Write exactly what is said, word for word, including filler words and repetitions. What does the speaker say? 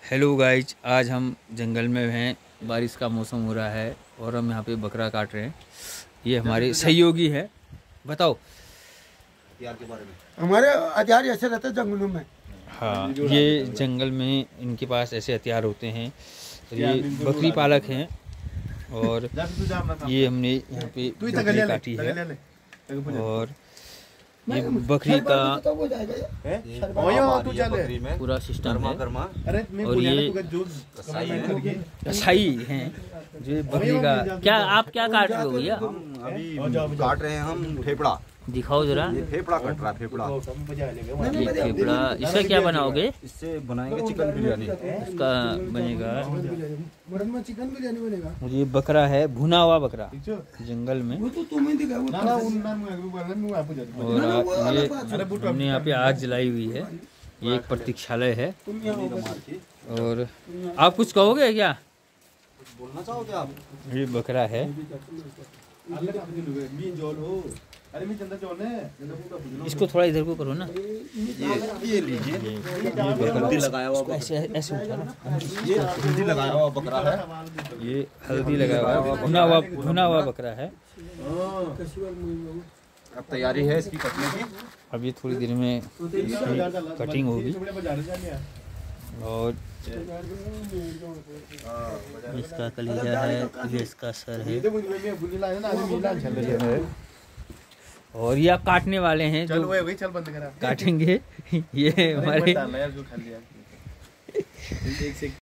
Hello guys, आज हम जंगल में हैं। बारिश का मौसम हो रहा है और हम यहाँ पे बकरा काट रहे हैं। ये हमारे सहयोगी है। बताओ हथियार के बारे में। हमारे हथियार ऐसे रहते हैं जंगलों में। हाँ, ये जंगल में इनके पास ऐसे हथियार होते हैं। ये बकरी पालक हैं और ये हमने यहाँ पे बकरी काटी है और ये बकरी का पूरा सिस्टम है। और ये कसाई हैं जो बकरी का। क्या आप क्या काट रहे हो भैया? हम अभी काट रहे हैं हम फेफड़ा। दिखाओ जरा। ये फेफड़ा कट रहा है, फेफड़ा। ये फेफड़ा, इसका क्या बनाओगे? इससे बनाएंगे चिकन बिरयानी। इसका बनेगा चिकन बिरयानी बनेगा। ये बकरा है, भुना हुआ बकरा जंगल में। और ये हमने यहाँ पे आग जलाई हुई है। ये एक प्रतीक्षालय है। और आप कुछ कहोगे क्या? बोलना चाहोगे आप? ये बकरा है। इसको थोड़ा इधर को करो ना। ये ये लीजिए, ये हल्दी लगाया हुआ ऐसे ऐसे उठा ना। ये हल्दी लगाया हुआ बकरा है। ये हल्दी लगा हुआ भुना हुआ भुना हुआ बकरा है। अब तैयारी है इसकी कटने की। अब ये थोड़ी देर में कटिंग होगी। और इसका कलीजा है, ये इसका सर है। और ये आप काटने वाले हैं जो चल बंद करा काटेंगे। ये हमारे